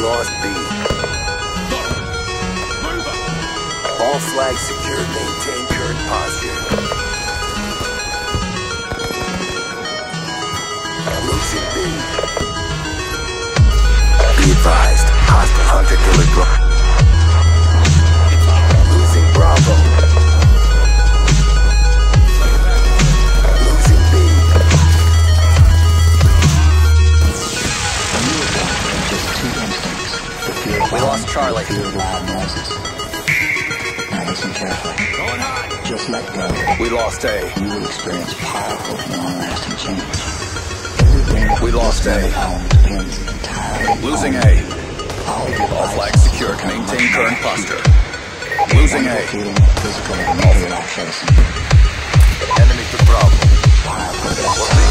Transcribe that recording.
lost B. All flags secured. Maintain current posture. Losing B. Be advised. Hostile hunter-killer drone. Losing Bravo. Losing B. We lost Charlie. Fear of loud noises. Now listen carefully. Going high. Just let go. We lost A. You will experience powerful, long-lasting change. We lost A. Depends entirely. Losing A. All flags secured. Maintain current posture. Losing A. Feeling of physical and mental relaxation. Enemy to Bravo. Powerful.